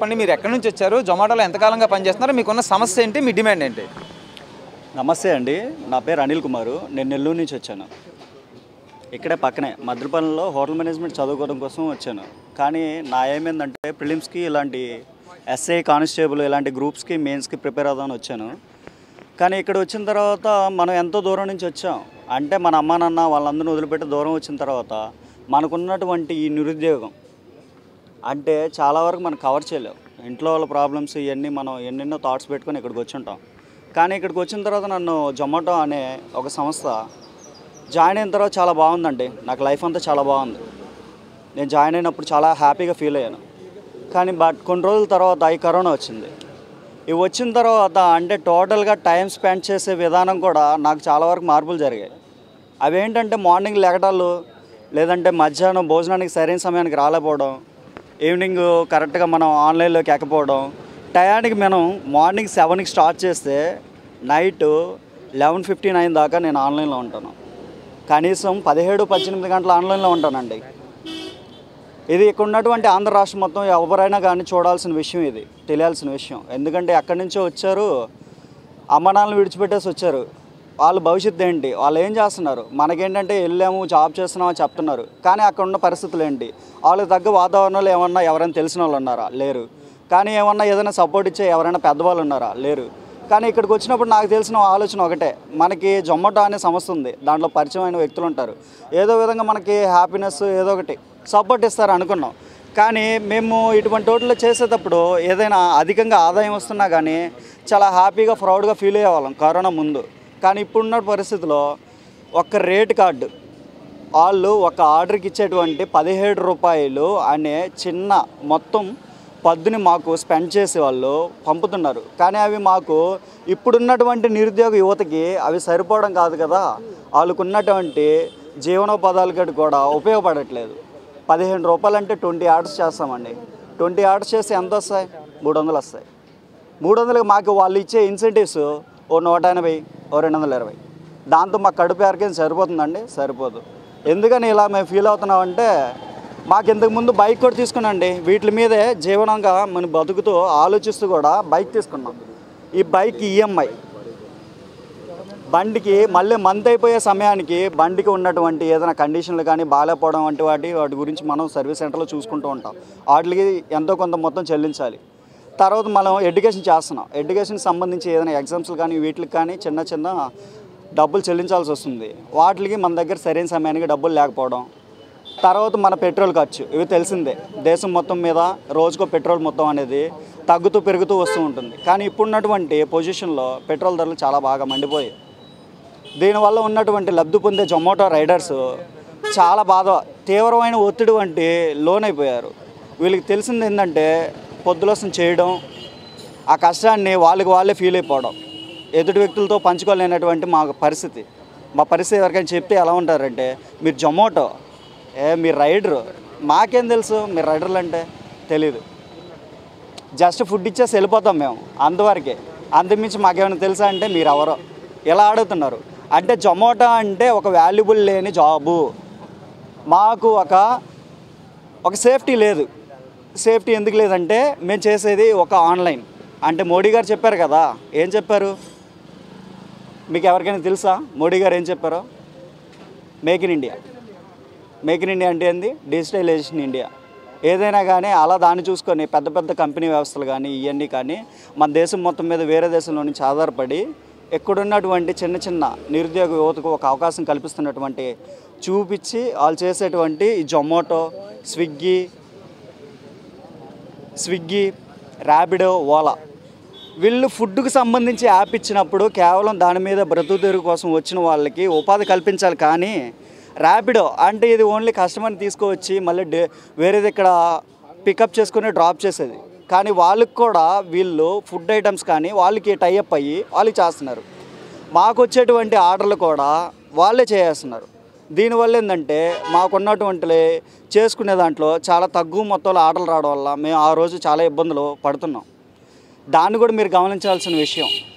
చెప్పండి, మీరు ఎక్కడి నుంచి వచ్చారు, జొమాటోలో ఎంతకాలంగా పనిచేస్తున్నారు, మీకున్న సమస్య ఏంటి, మీ డిమాండ్ ఏంటి? నమస్తే అండి, నా పేరు అనిల్ కుమారు. నేను నెల్లూరు నుంచి వచ్చాను. ఇక్కడే పక్కనే మద్రపల్లిలో హోటల్ మేనేజ్మెంట్ చదువుకోవడం కోసం వచ్చాను. కానీ నా ఏమైందంటే ప్రిలిమ్స్కి ఇలాంటి ఎస్ఐ కానిస్టేబుల్ ఇలాంటి గ్రూప్స్కి మెయిన్స్కి ప్రిపేర్ అవుదామని వచ్చాను. కానీ ఇక్కడ వచ్చిన తర్వాత మనం ఎంతో దూరం నుంచి వచ్చాం. అంటే మన అమ్మ నాన్న వాళ్ళందరినీ వదిలిపెట్టి దూరం వచ్చిన తర్వాత మనకున్నటువంటి ఈ నిరుద్యోగం అంటే చాలా వరకు మనం కవర్ చేయలేము. ఇంట్లో వాళ్ళ ప్రాబ్లమ్స్ ఇవన్నీ మనం ఎన్నెన్నో థాట్స్ పెట్టుకొని ఇక్కడికి వచ్చి ఉంటాం. కానీ ఇక్కడికి వచ్చిన తర్వాత నన్ను జొమాటో అనే ఒక సంస్థ జాయిన్ అయిన తర్వాత చాలా బాగుందండి. నాకు లైఫ్ అంతా చాలా బాగుంది. నేను జాయిన్ అయినప్పుడు చాలా హ్యాపీగా ఫీల్ అయ్యాను. కానీ కొన్ని రోజుల తర్వాత ఈ కరోనా వచ్చింది. ఇవి వచ్చిన తర్వాత అంటే టోటల్గా టైం స్పెండ్ చేసే విధానం కూడా నాకు చాలా వరకు మార్పులు జరిగాయి. అవి ఏంటంటే మార్నింగ్ లెగటాలు, లేదంటే మధ్యాహ్నం భోజనానికి సరైన సమయానికి రాలేకపోవడం, ఈవినింగ్ కరెక్ట్గా మనం ఆన్లైన్లోకి ఎక్కపోవడం, టయానికి మనం మార్నింగ్ 7కి స్టార్ట్ చేస్తే నైట్ 11:59 దాకా నేను ఆన్లైన్లో ఉంటాను. కనీసం 17-18 గంటలు ఆన్లైన్లో ఉంటానండి. ఇది ఇక్కడ ఉన్నటువంటి ఆంధ్ర రాష్ట్రం మొత్తం ఎవరైనా కానీ చూడాల్సిన విషయం, ఇది తెలియాల్సిన విషయం. ఎందుకంటే ఎక్కడి నుంచో వచ్చారు, అమ్మ నాన్నలు విడిచిపెట్టేసి వచ్చారు. వాళ్ళ భవిష్యత్తు ఏంటి, వాళ్ళు ఏం చేస్తున్నారు, మనకేంటంటే వెళ్ళాము జాబ్ చేస్తున్నామని చెప్తున్నారు. కానీ అక్కడ ఉన్న పరిస్థితులు ఏంటి, వాళ్ళకి తగ్గ వాతావరణంలో ఏమన్నా ఎవరైనా తెలిసిన వాళ్ళు ఉన్నారా, లేరు. కానీ ఏమన్నా ఏదైనా సపోర్ట్ ఇచ్చే ఎవరైనా పెద్దవాళ్ళు ఉన్నారా, లేరు. కానీ ఇక్కడికి వచ్చినప్పుడు నాకు తెలిసిన ఆలోచన ఒకటే, మనకి జొమాటో అనే సంస్థ ఉంది, దాంట్లో పరిచయమైన వ్యక్తులు ఉంటారు, ఏదో విధంగా మనకి హ్యాపీనెస్ ఏదో ఒకటి సపోర్ట్ ఇస్తారు అనుకున్నాం. కానీ మేము ఇటువంటి హోటల్లో చేసేటప్పుడు ఏదైనా అధికంగా ఆదాయం వస్తున్నా కానీ చాలా హ్యాపీగా ప్రౌడ్గా ఫీల్ అయ్యేవాళ్ళం కరోనా ముందు. కానీ ఇప్పుడున్న పరిస్థితిలో ఒక రేట్ కార్డు వాళ్ళు ఒక ఆర్డర్కి ఇచ్చేటువంటి 17 రూపాయలు అనే చిన్న మొత్తం పద్దుని మాకు స్పెండ్ చేసే వాళ్ళు పంపుతున్నారు. కానీ అవి మాకు ఇప్పుడున్నటువంటి నిరుద్యోగ యువతకి అవి సరిపోవడం కాదు కదా, వాళ్ళకున్నటువంటి జీవనోపాధాలకి కూడా ఉపయోగపడట్లేదు. 15 రూపాయలు అంటే 20 ఆర్డర్స్ చేస్తామండి. 20 ఆర్డర్స్ చేస్తే ఎంత వస్తాయి? 300 వస్తాయి. 300కి మాకు వాళ్ళు ఇచ్చే ఇన్సెంటివ్స్ ఓ 180, ఓ 220. దాంతో మాకు కడుపు ఎవరికైనా సరిపోతుందండి? సరిపోదు. ఎందుకని ఇలా మేము ఫీల్ అవుతున్నామంటే, మాకు ఇంతకుముందు బైక్ కూడా తీసుకున్నాండి. వీటి మీదే జీవనంగా మనం బతుకుతూ ఆలోచిస్తూ కూడా బైక్ తీసుకున్నాం. ఈ బైక్ ఈఎంఐ బండికి మళ్ళీ మంత్ అయిపోయే సమయానికి బండికి ఉన్నటువంటి ఏదైనా కండిషన్లు కానీ బాగాలేకపోవడం వంటి వాటి గురించి మనం సర్వీస్ సెంటర్లో చూసుకుంటూ ఉంటాం. వాటికి ఎంతో కొంత మొత్తం చెల్లించాలి. తర్వాత మనం ఎడ్యుకేషన్ చేస్తున్నాం. ఎడ్యుకేషన్కి సంబంధించి ఏదైనా ఎగ్జామ్స్లు కానీ వీటికి కానీ చిన్న చిన్న డబ్బులు చెల్లించాల్సి వస్తుంది. వాటికి మన దగ్గర సరైన సమయానికి డబ్బులు లేకపోవడం. తర్వాత మన పెట్రోల్ ఖర్చు, ఇవి తెలిసిందే. దేశం మొత్తం మీద రోజుకో పెట్రోల్ మొత్తం అనేది తగ్గుతూ పెరుగుతూ వస్తూ ఉంటుంది. కానీ ఇప్పుడున్నటువంటి పొజిషన్లో పెట్రోల్ ధరలు చాలా బాగా మండిపోయాయి. దీనివల్ల ఉన్నటువంటి లబ్ధి పొందే జొమాటో రైడర్స్ చాలా తీవ్రమైన ఒత్తిడి వంటి లోనైపోయారు. వీళ్ళకి తెలిసింది ఏంటంటే పొద్దులసం చేయడం, ఆ కష్టాన్ని వాళ్ళే ఫీల్ అయిపోవడం, ఎదుటి వ్యక్తులతో పంచుకోలేనటువంటి మా పరిస్థితి ఎవరికైనా చెప్తే ఎలా ఉంటారంటే, మీరు జొమాటో మీరు రైడరు, మాకేం తెలుసు మీరు రైడర్లు అంటే తెలీదు, జస్ట్ ఫుడ్ ఇచ్చేసి వెళ్ళిపోతాం మేము, అంతవరకే, అంతమించి మాకేమైనా తెలుసా అంటే మీరు ఎవరో ఎలా అడుగుతున్నారు. అంటే జొమాటో అంటే ఒక వాల్యుబుల్ లేని జాబు. మాకు ఒక సేఫ్టీ లేదు. సేఫ్టీ ఎందుకు లేదంటే మేము చేసేది ఒక ఆన్లైన్. అంటే మోడీ గారు చెప్పారు కదా, ఏం చెప్పారు మీకు ఎవరికైనా తెలుసా? మోడీ గారు ఏం చెప్పారో, make in India. Make in India అంటే ఏంది? Digitalization India. ఏదైనా కానీ అలా దాన్ని చూసుకొని పెద్ద పెద్ద కంపెనీ వ్యవస్థలు కానీ ఇవన్నీ కానీ మన దేశం మొత్తం మీద వేరే దేశంలో నుంచి ఆధారపడి ఎక్కడున్నటువంటి చిన్న చిన్న నిరుద్యోగ యువతకు ఒక అవకాశం కల్పిస్తున్నటువంటి చూపించి వాళ్ళు చేసేటువంటి ఈ జొమాటో, స్విగ్గీ, ర్యాపిడో, ఓలా, వీళ్ళు ఫుడ్కి సంబంధించి యాప్ ఇచ్చినప్పుడు కేవలం దాని మీద బ్రతుకు తెరుగు కోసం వచ్చిన వాళ్ళకి ఉపాధి కల్పించాలి. కానీ ర్యాపిడో అంటే ఇది ఓన్లీ కస్టమర్ని తీసుకువచ్చి మళ్ళీ వేరేది ఇక్కడ పికప్ చేసుకుని డ్రాప్ చేసేది. కానీ వాళ్ళకి కూడా వీళ్ళు ఫుడ్ ఐటమ్స్ కానీ వాళ్ళకి టైఅప్ అయ్యి వాళ్ళకి చేస్తున్నారు. మాకు వచ్చేటువంటి ఆర్డర్లు కూడా వాళ్ళే చేస్తున్నారు. దీనివల్ల ఏంటంటే మాకున్నటువంటి చేసుకునే దాంట్లో చాలా తక్కువ మొత్తంలో ఆర్డర్లు రావడం వల్ల మేము ఆ రోజు చాలా ఇబ్బందులు పడుతున్నాం. దాన్ని కూడా మీరు గమనించాల్సిన విషయం.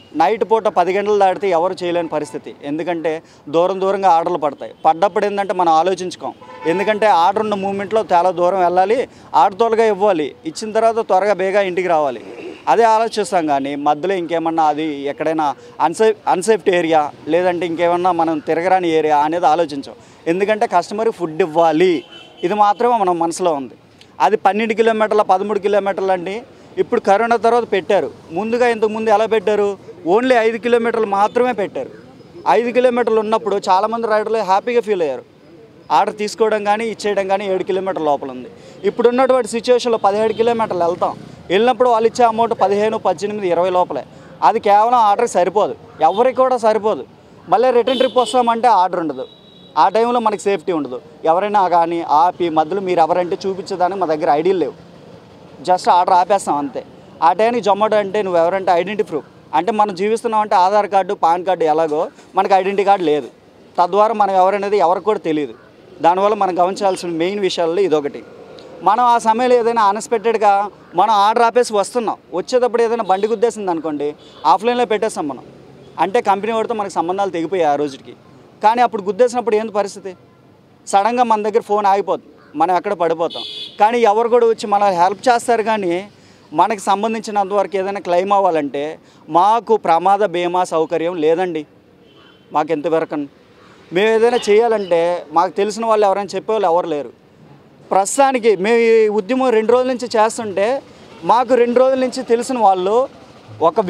నైట్ పూట 10 గంటలు దాటితే ఎవరు చేయలేని పరిస్థితి. ఎందుకంటే దూరంగా ఆర్డర్లు పడతాయి. పడ్డప్పుడు ఏంటంటే మనం ఆలోచించుకోం. ఎందుకంటే ఆర్డర్ ఉన్న మూమెంట్లో చాలా దూరం వెళ్ళాలి, ఆర్డర్ త్వరగా ఇవ్వాలి, ఇచ్చిన తర్వాత త్వరగా బేగా ఇంటికి రావాలి, అదే ఆలోచిస్తాం. కానీ మధ్యలో ఇంకేమన్నా అది ఎక్కడైనా అన్సేఫ్టీ ఏరియా లేదంటే ఇంకేమన్నా మనం తిరగరాని ఏరియా అనేది ఆలోచించాం. ఎందుకంటే కస్టమర్కి ఫుడ్ ఇవ్వాలి, ఇది మాత్రమే మన మనసులో ఉంది. అది 12 కిలోమీటర్ల 13 కిలోమీటర్లు అండి. ఇప్పుడు కరోనా తర్వాత పెట్టారు. ముందుగా ఇంతకుముందు ఎలా పెట్టారు? ఓన్లీ 5 కిలోమీటర్లు మాత్రమే పెట్టారు. 5 కిలోమీటర్లు ఉన్నప్పుడు చాలామంది రైడర్లు హ్యాపీగా ఫీల్ అయ్యారు. ఆర్డర్ తీసుకోవడం కానీ ఇచ్చేయడం కానీ 7 కిలోమీటర్ల లోపల ఉంది. ఇప్పుడు ఉన్నటువంటి సిచ్యువేషన్లో 17 కిలోమీటర్లు వెళ్తాం. వెళ్ళినప్పుడు వాళ్ళు ఇచ్చే అమౌంట్ 15, 18, 20 లోపలే. అది కేవలం ఆర్డర్కి సరిపోదు, ఎవరికి కూడా సరిపోదు. మళ్ళీ రిటర్న్ ట్రిప్ వస్తామంటే ఆర్డర్ ఉండదు. ఆ టైంలో మనకి సేఫ్టీ ఉండదు. ఎవరైనా కానీ ఆపి మధ్యలో మీరు ఎవరంటే చూపించేదానికి మా దగ్గర ఐడీలు లేవు. జస్ట్ ఆర్డర్ ఆపేస్తాం అంతే. ఆ టైంకి జొమాటో అంటే నువ్వు ఎవరంటే ఐడెంటిటీ ప్రూఫ్ అంటే మనం జీవిస్తున్నాం అంటే ఆధార్ కార్డు, పాన్ కార్డు ఎలాగో మనకు ఐడెంటిటీ కార్డు లేదు. తద్వారా మనం ఎవరనేది ఎవరికి కూడా తెలియదు. దానివల్ల మనం గమనించాల్సిన మెయిన్ విషయాల్లో ఇదొకటి. మనం ఆ సమయంలో ఏదైనా అన్ఎక్స్పెక్టెడ్గా మనం ఆర్డర్ ఆపేసి వస్తున్నాం, వచ్చేటప్పుడు ఏదైనా బండి గుద్దేసింది అనుకోండి, ఆఫ్లైన్లో పెట్టేస్తాం మనం. అంటే కంపెనీ వాడితో మనకు సంబంధాలు తెగిపోయాయి ఆ రోజుకి. కానీ అప్పుడు గుద్దేసినప్పుడు ఏంటి పరిస్థితి? సడన్గా మన దగ్గర ఫోన్ ఆగిపోతుంది, మనం ఎక్కడ పడిపోతాం. కానీ ఎవరు కూడా వచ్చి మనల్ని హెల్ప్ చేస్తారు. కానీ మనకు సంబంధించినంతవరకు ఏదైనా క్లెయిమ్ అవ్వాలంటే మాకు ప్రమాద బీమా సౌకర్యం లేదండి. మాకు ఎంతవరకు మేము ఏదైనా చేయాలంటే మాకు తెలిసిన వాళ్ళు ఎవరైనా చెప్పేవాళ్ళు ఎవరు లేరు. ప్రస్తుతానికి మేము ఈ ఉద్యమం 2 రోజుల నుంచి చేస్తుంటే మాకు 2 రోజుల నుంచి తెలిసిన వాళ్ళు ఒక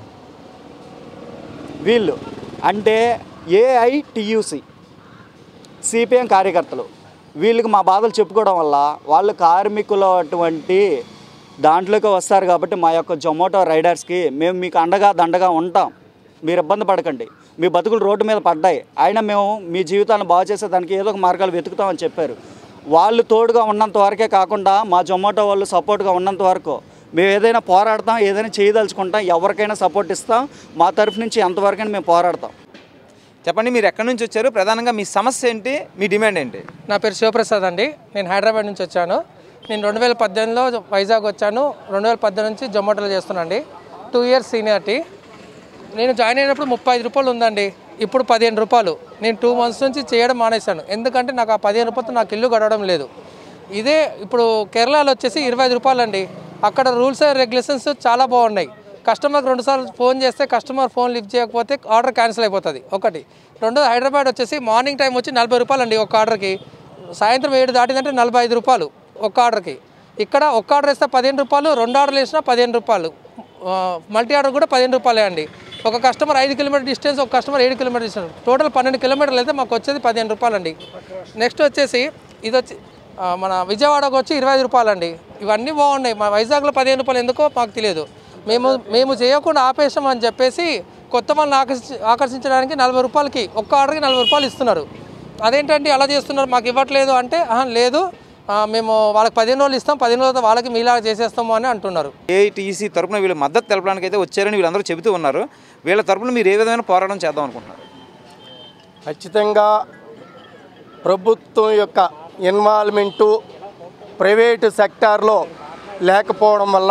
వీళ్ళు అంటే AITUC CPM కార్యకర్తలు. వీళ్ళకి మా బాధలు చెప్పుకోవడం వల్ల వాళ్ళు కార్మికులు అటువంటి దాంట్లోకి వస్తారు. కాబట్టి మా యొక్క జొమాటో రైడర్స్కి మేము మీకు అండగా దండగా ఉంటాం, మీరు ఇబ్బంది పడకండి, మీ బతుకులు రోడ్డు మీద పడ్డాయి, అయినా మేము మీ జీవితాన్ని బాగు చేసేదానికి ఏదో ఒక మార్గాలు వెతుకుతామని చెప్పారు. వాళ్ళు తోడుగా ఉన్నంత వరకే కాకుండా మా జొమాటో వాళ్ళు సపోర్ట్గా ఉన్నంత వరకు మేము ఏదైనా పోరాడతాం, ఏదైనా చేయదలుచుకుంటాం, ఎవరికైనా సపోర్ట్ ఇస్తాం. మా తరఫు నుంచి ఎంతవరకైనా మేము పోరాడతాం. చెప్పండి, మీరు ఎక్కడి నుంచి వచ్చారు? ప్రధానంగా మీ సమస్య ఏంటి, మీ డిమాండ్ ఏంటి? నా పేరు శివప్రసాద్ అండి. నేను హైదరాబాద్ నుంచి వచ్చాను. నేను 2018లో వైజాగ్ వచ్చాను. 2018 నుంచి జొమాటోలో చేస్తున్నాను అండి. 2 ఇయర్స్ సీనియారిటీ. నేను జాయిన్ అయినప్పుడు 35 రూపాయలు ఉందండి, ఇప్పుడు 15 రూపాయలు. నేను 2 మంత్స్ నుంచి చేయడం మానేశాను. ఎందుకంటే నాకు ఆ 15 రూపాయలతో నాకు ఇల్లు గడవడం లేదు. ఇదే ఇప్పుడు కేరళలో వచ్చేసి 25 రూపాయలు అండి. అక్కడ రూల్స్ అండ్ రెగ్యులేషన్స్ చాలా బాగున్నాయి. కస్టమర్కి 2 సార్లు ఫోన్ చేస్తే కస్టమర్ ఫోన్ లిఫ్ట్ చేయకపోతే ఆర్డర్ క్యాన్సిల్ అయిపోతుంది ఒకటి. రెండోది హైదరాబాద్ వచ్చేసి మార్నింగ్ టైం వచ్చి 40 రూపాయలు అండి ఒక ఆర్డర్కి. సాయంత్రం 7 దాటిందంటే 45 రూపాయలు ఒక ఆర్డర్కి. ఇక్కడ ఒక్క ఆర్డర్ వేస్తే 15 రూపాయలు, 2 ఆర్డర్లు వేసినా 15 రూపాయలు, మల్టీ ఆర్డర్ కూడా 15 రూపాయలే అండి. ఒక కస్టమర్ 5 కిలోమీటర్ డిస్టెన్స్, ఒక కస్టమర్ 7 కిలోమీటర్ డిస్టెన్స్, టోటల్ 12 కిలోమీటర్లు అయితే మాకు వచ్చేది 15 రూపాయలు అండి. నెక్స్ట్ వచ్చేసి ఇది వచ్చి మన విజయవాడకు వచ్చి 25 రూపాయలు అండి. ఇవన్నీ బాగున్నాయి. మా వైజాగ్లో 15 రూపాయలు ఎందుకో మాకు తెలియదు. మేము చేయకుండా ఆపేసామని చెప్పేసి కొత్త వాళ్ళని ఆకర్షించడానికి 40 రూపాయలకి ఒక్క ఆర్డర్కి 40 రూపాయలు ఇస్తున్నారు. అదేంటండి అలా చేస్తున్నారు, మాకు ఇవ్వట్లేదు అంటే లేదు, మేము వాళ్ళకి 15 రోజులు ఇస్తాం, 15 రోజులతో వాళ్ళకి మీలా చేసేస్తాము అని అంటున్నారు. AITUC తరపున వీళ్ళు మద్దతు తెలపడానికి అయితే వచ్చారని వీళ్ళందరూ చెబుతూ ఉన్నారు. వీళ్ళ తరపున మీరు ఏ విధమైన పోరాటం చేద్దాం అనుకుంటున్నారు? ఖచ్చితంగా ప్రభుత్వం యొక్క ఇన్వాల్వ్మెంటు ప్రైవేటు సెక్టార్లో లేకపోవడం వల్ల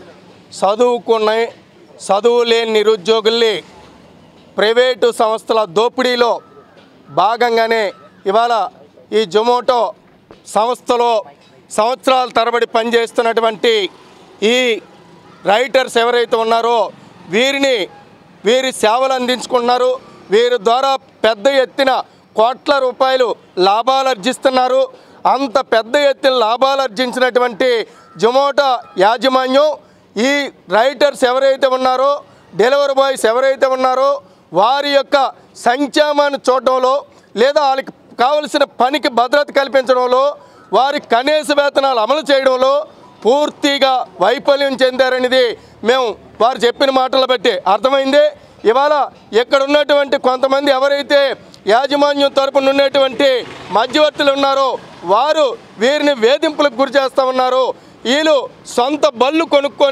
చదువు లేని నిరుద్యోగుల్ని ప్రైవేటు సంస్థల దోపిడీలో భాగంగానే ఇవాళ ఈ జొమాటో సంస్థలో సంవత్సరాల తరబడి పనిచేస్తున్నటువంటి ఈ రైటర్స్ ఎవరైతే ఉన్నారో వీరి సేవలు అందించుకుంటున్నారు. వీరి ద్వారా పెద్ద ఎత్తున కోట్ల రూపాయలు లాభాలు ఆర్జిస్తున్నారు. అంత పెద్ద ఎత్తున లాభాలు ఆర్జించినటువంటి జొమాటో యాజమాన్యం ఈ రైటర్స్ ఎవరైతే ఉన్నారో, డెలివరీ బాయ్స్ ఎవరైతే ఉన్నారో వారి యొక్క సంక్షేమాన్ని చూడడంలో లేదా వాళ్ళకి కావలసిన పనికి భద్రత కల్పించడంలో, వారి కనీస వేతనాలు అమలు చేయడంలో పూర్తిగా వైఫల్యం చెందారనేది మేము వారు చెప్పిన మాటలు బట్టి అర్థమైంది. ఇవాళ ఇక్కడ ఉన్నటువంటి కొంతమంది ఎవరైతే యాజమాన్యం తరపున ఉన్నటువంటి మధ్యవర్తులు ఉన్నారో వారు వీరిని వేధింపులకు గురి చేస్తూ ఉన్నారు. వీళ్ళు సొంత బళ్ళు కొనుక్కొని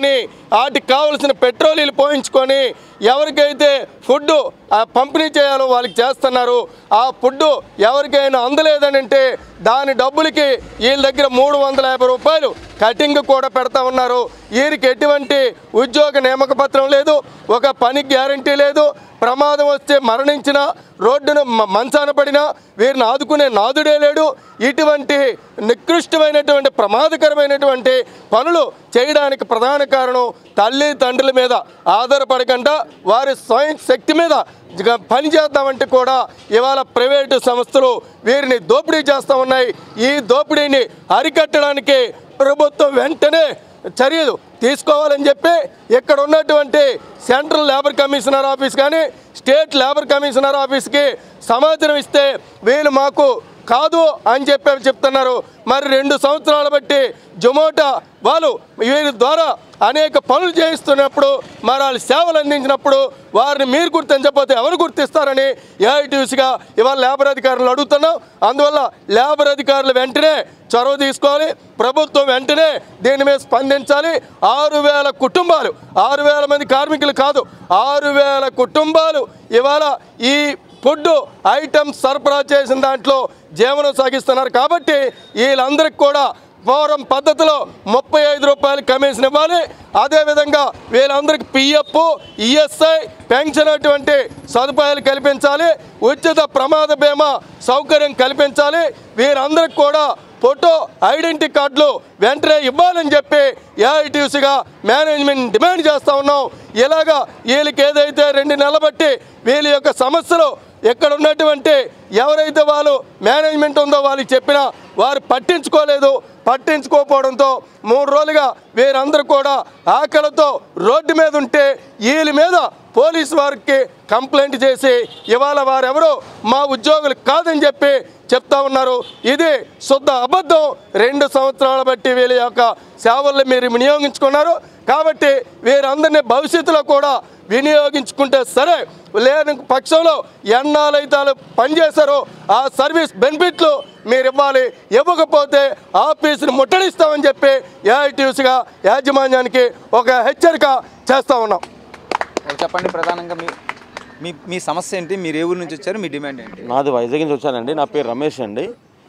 వాటికి కావలసిన పెట్రోలీలు పోయించుకొని ఎవరికైతే ఫుడ్ పంపిణీ చేయాలో వాళ్ళకి చేస్తున్నారు. ఆ ఫుడ్ ఎవరికైనా అందలేదని అంటే దాని డబ్బులకి వీళ్ళ దగ్గర 350 రూపాయలు కటింగ్ కూడా పెడతా ఉన్నారు. వీరికి ఎటువంటి ఉద్యోగ నియామక పత్రం లేదు, ఒక పని గ్యారంటీ లేదు. ప్రమాదం వస్తే మరణించిన రోడ్డును మంచాన పడినా వీరిని ఆదుకునే నాదుడే లేడు. ఇటువంటి నికృష్టమైనటువంటి ప్రమాదకరమైనటువంటి పనులు చేయడానికి ప్రధాన కారణం తల్లి తండ్రుల మీద ఆధారపడకుండా వారి స్వయం శక్తి మీద పని చేద్దామంటే కూడా ఇవాళ ప్రైవేటు సంస్థలు వీరిని దోపిడీ చేస్తూ ఉన్నాయి. ఈ దోపిడీని అరికట్టడానికి ప్రభుత్వం వెంటనే చర్యలు తీసుకోవాలని చెప్పి ఇక్కడ ఉన్నటువంటి సెంట్రల్ లేబర్ కమిషనర్ ఆఫీస్ కానీ స్టేట్ లేబర్ కమిషనర్ ఆఫీస్కి సమాచారం ఇస్తే వీళ్ళు మాకు కాదు అని చెప్తున్నారు. మరి 2 సంవత్సరాలు బట్టి జొమాటో వాళ్ళు వీరి ద్వారా అనేక పనులు చేయిస్తున్నప్పుడు మరి వాళ్ళు సేవలు అందించినప్పుడు వారిని మీరు గుర్తించకపోతే ఎవరు గుర్తిస్తారని ఏఐటీయూసీగా ఇవాళ లేబర్ అధికారులు అడుగుతున్నాం. అందువల్ల లేబర్ అధికారులు వెంటనే చొరవ తీసుకోవాలి. ప్రభుత్వం వెంటనే దీని మీద స్పందించాలి. 6,000 కుటుంబాలు, 6,000 మంది కార్మికులు కాదు, 6,000 కుటుంబాలు ఇవాళ ఈ ఫుడ్ ఐటమ్స్ సరఫరా చేసిన దాంట్లో జీవనం సాగిస్తున్నారు. కాబట్టి వీళ్ళందరికీ కూడా ఫోరం పద్ధతిలో 35 రూపాయలు కమిషన్ ఇవ్వాలి. అదేవిధంగా వీళ్ళందరికీ పిఎఫ్, ఈఎస్ఐ, పెన్షన్ అటువంటి సదుపాయాలు కల్పించాలి. ఉచిత ప్రమాద బీమా సౌకర్యం కల్పించాలి. వీరందరికీ కూడా ఫోటో ఐడెంటిటీ కార్డులు వెంటనే ఇవ్వాలని చెప్పి ఏఐటీయూసీగా మేనేజ్మెంట్ డిమాండ్ చేస్తూ ఉన్నాం. ఇలాగా వీళ్ళకి ఏదైతే 2 నెలలు బట్టి వీళ్ళ యొక్క సమస్యలు ఇక్కడ ఉన్నటువంటి ఎవరైతే వాళ్ళు మేనేజ్మెంట్ ఉందో వాళ్ళకి చెప్పినా వారు పట్టించుకోకపోవడంతో 3 రోజులుగా వీరందరూ కూడా ఆకలితో రోడ్డు మీద ఉంటే వీళ్ళ మీద పోలీసు వారికి కంప్లైంట్ చేసి ఇవాళ వారెవరో మా ఉద్యోగులు కాదని చెప్పి చెప్తా ఉన్నారు. ఇది శుద్ధ అబద్ధం. 2 సంవత్సరాల బట్టి వీళ్ళ యొక్క సేవల్ని మీరు వినియోగించుకున్నారు. కాబట్టి వీరందరినీ భవిష్యత్తులో కూడా వినియోగించుకుంటే సరే, లేని పక్షంలో ఎన్నాళ్ళైతే పనిచేశారో ఆ సర్వీస్ బెనిఫిట్లు మీరు ఇవ్వాలి. ఇవ్వకపోతే ఆఫీసుని ముట్టడిస్తామని చెప్పి ఏఐటీయూసీగా యాజమాన్యానికి ఒక హెచ్చరిక చేస్తూ ఉన్నాం. చెప్పండి, ప్రధానంగా మీ సమస్య ఏంటి? మీరు ఏ ఊరు నుంచి వచ్చారు? మీ డిమాండ్ ఏంటి? నాది వైజాగ్ నుంచి వచ్చానండి. నా పేరు రమేష్ అండి.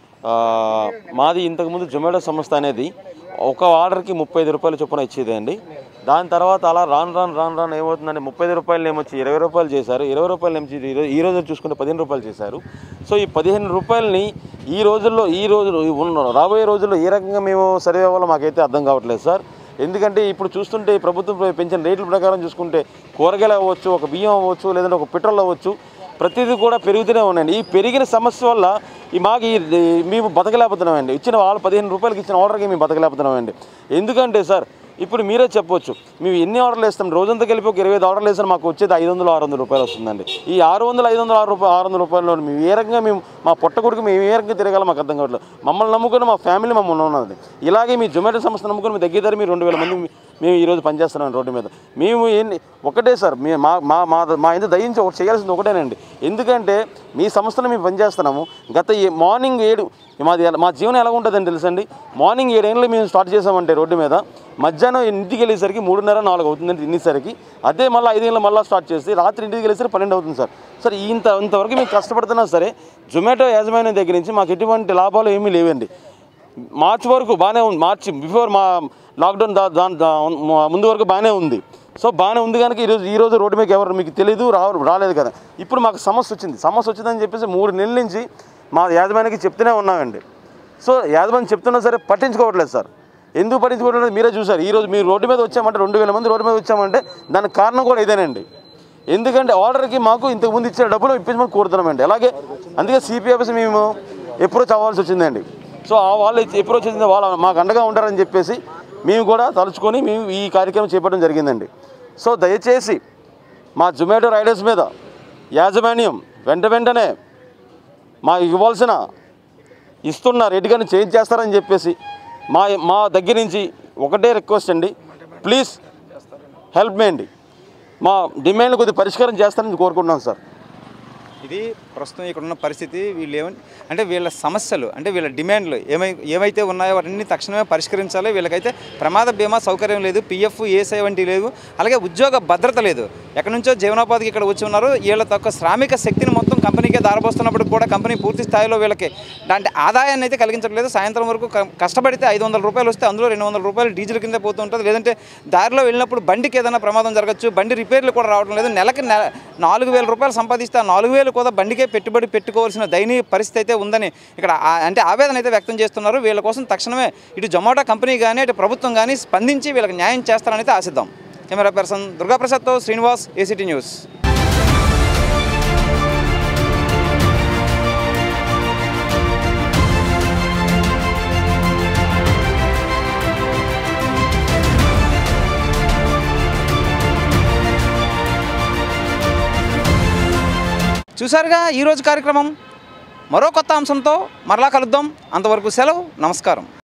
మాది ఇంతకుముందు జొమాటో సంస్థ అనేది ఒక ఆర్డర్కి 35 రూపాయలు చొప్పున ఇచ్చేది అండి. దాని తర్వాత అలా రాను ఏమవుతుందంటే 35 రూపాయలు ఏమొచ్చి 20 రూపాయలు చేశారు. 20 రూపాయలు ఏమొచ్చి ఈ రోజు చూసుకుంటే 15 రూపాయలు చేశారు. సో ఈ 15 రూపాయలని ఈ రోజు రాబోయే రోజుల్లో ఏ రకంగా మేము సర్వే అవ్వాలో మాకైతే అర్థం కావట్లేదు సార్. ఎందుకంటే ఇప్పుడు చూస్తుంటే ప్రభుత్వం పెంచిన రేట్ల ప్రకారం చూసుకుంటే కూరగాయలు అవ్వచ్చు, ఒక బియ్యం అవ్వచ్చు, లేదంటే ఒక పెట్రోల్ అవ్వచ్చు, ప్రతిదీ కూడా పెరుగుతూనే ఉన్నాయండి. ఈ పెరిగిన సమస్య వల్ల మేము బతకలేకపోతున్నామండి. ఇచ్చిన వాళ్ళు 15 రూపాయలకి ఇచ్చిన ఆర్డర్కి మేము బతకలేకపోతున్నామండి. ఎందుకంటే సార్ ఇప్పుడు మీరే చెప్పొచ్చు, మేము ఎన్ని ఆర్డర్లు వేస్తాం, రోజంతా కలిపి ఒక 25 ఆర్డర్లు వేస్తాం, మాకు వచ్చేది 500-600 రూపాయలు వస్తుందండి. ఈ 600 రూపాయలు మేము ఏ రకంగా మా పొట్టకొడుకు మేము ఏ రకంగా తిరగాలో మాకు అర్థం కావట్లేదు. మమ్మల్ని నమ్ముకొని మా ఫ్యామిలీ మమ్మల్ని ఉన్నది. ఇలాగే మీ జొమాటో సంస్థ నమ్ముకొని మీ దగ్గర మీరు 2000 మంది మేము ఈరోజు పనిచేస్తున్నాం రోడ్డు మీద. మేము ఒకటే సార్, మా ఇంత దయించి ఒకటి చేయాల్సింది ఒకటేనండి. ఎందుకంటే మీ సంస్థలో మేము పనిచేస్తున్నాము. గత మార్నింగ్ 7 మా జీవనం ఎలా ఉంటుందని తెలుసండి. మార్నింగ్ 7 గంటలకు మేము స్టార్ట్ చేసామంటే రోడ్డు మీద, మధ్యాహ్నం ఇంటికి వెళ్ళేసరికి 3:30-4 అవుతుందండి తినేసరికి. అదే మళ్ళీ 5 గంటలకు మళ్ళీ స్టార్ట్ చేసి రాత్రి ఇంటికి వెళ్ళేసరికి 12 అవుతుంది సార్. సార్ ఇంతవరకు మేము కష్టపడుతున్నా సరే జొమాటో యాజమాన్యం దగ్గర నుంచి మాకు ఎటువంటి లాభాలు ఏమీ లేవండి. మార్చి వరకు బాగానే ఉంది. మార్చి బిఫోర్ మా లాక్డౌన్ ముందు వరకు బాగానే ఉంది. సో బాగానే ఉంది కనుక ఈరోజు రోడ్డు మీద ఎవరు మీకు తెలియదు రాలేదు కదా. ఇప్పుడు మాకు సమస్య వచ్చిందని చెప్పేసి 3 నెలల నుంచి మా యాజమాన్యానికి చెప్తూనే ఉన్నామండి. సో యాజమాన్యం చెప్తున్నా సరే పట్టించుకోవట్లేదు సార్. ఎందుకు పట్టించుకోవట్లేదు మీరే చూసారు. ఈరోజు మీరు రోడ్డు మీద వచ్చామంటే 2000 మంది రోడ్డు మీద వచ్చామంటే దానికి కారణం కూడా ఇదేనండి. ఎందుకంటే ఆర్డర్కి మాకు ఇంతకుముందు ఇచ్చిన డబ్బులు ఇప్పించమని కోరుతున్నామండి. అలాగే అందుకే సిపిఎఫ్ఎస్ మేము అప్రోచ్ అవ్వాల్సి వచ్చిందండి. సో వాళ్ళు అప్రోచ్ వచ్చింది, వాళ్ళు మాకు అండగా ఉంటారని చెప్పేసి మేము కూడా తలుచుకొని మేము ఈ కార్యక్రమం చేపట్టడం జరిగిందండి. సో దయచేసి మా జొమాటో రైడర్స్ మీద యాజమాన్యం వెంటనే మా ఇస్తున్న రేటు కానీ చేంజ్ చేస్తారని చెప్పేసి మా దగ్గర నుంచి ఒకటే రిక్వెస్ట్ అండి, ప్లీజ్ హెల్ప్ చేయండి. మా డిమాండ్లు కొద్దిగా పరిష్కారం చేస్తారని కోరుకుంటున్నాం సార్. ఇది ప్రస్తుతం ఇక్కడ ఉన్న పరిస్థితి వీళ్ళు అంటే వీళ్ళ సమస్యలు అంటే వీళ్ళ డిమాండ్లు ఏమైతే ఉన్నాయో వాటిని తక్షణమే పరిష్కరించాలి. వీళ్ళకైతే ప్రమాద బీమా సౌకర్యం లేదు, పిఎఫ్ ఏసఐ వంటి లేదు, అలాగే ఉద్యోగ భద్రత లేదు. ఎక్కడి నుంచో జీవనోపాధికి ఇక్కడ వచ్చి ఉన్నారు. వీళ్ళ తక్కువ శ్రామిక శక్తిని మొత్తం కంపెనీకే దారబోస్తున్నప్పుడు కూడా కంపెనీ పూర్తి స్థాయిలో వీళ్ళకి దాంట్లో ఆదాయాన్ని అయితే కలిగించట్లేదు. సాయంత్రం వరకు కష్టపడితే 500 రూపాయలు వస్తే అందులో 200 రూపాయలు డీజిల్ కింద పోతూ ఉంటుంది. లేదంటే దారిలో వెళ్ళినప్పుడు బండికి ఏదైనా ప్రమాదం జరగచ్చు, బండి రిపేర్లు కూడా రావడం లేదు. నెలకి 4000 రూపాయలు సంపాదిస్తే ఆ 4000 కూడా బండికే పెట్టుబడి పెట్టుకోవాల్సిన దయనీయ పరిస్థితి అయితే ఉందని ఇక్కడ అంటే ఆవేదన అయితే వ్యక్తం చేస్తున్నారు. వీళ్ళ కోసం తక్షణమే ఇటు జొమాటో కంపెనీ కానీ ఇటు ప్రభుత్వం కానీ స్పందించి వీళ్ళకి న్యాయం చేస్తారని అయితే ఆశిద్దాం. కెమెరా పర్సన్ దుర్గాప్రసాద్తో శ్రీనివాస్, ఏసీటీ న్యూస్. చూసారుగా ఈరోజు కార్యక్రమం. మరో కొత్త అంశంతో మరలా కలుద్దాం. అంతవరకు సెలవు, నమస్కారం.